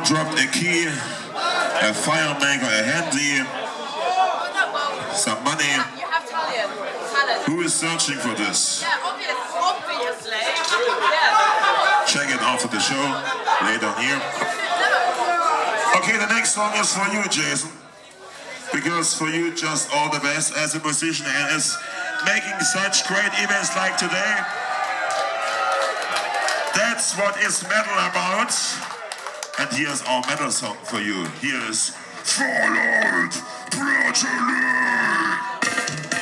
dropped a key, a fire maker, a handy, some money. You have talent. Who is searching for this? Yeah, obviously. Yeah. Check it after the show, later on here. Okay, the next song is for you, Jason. Because for you, just all the best as a musician and as making such great events like today. That's what is metal about. And here's our metal song for you. Here's Fallout Brutally.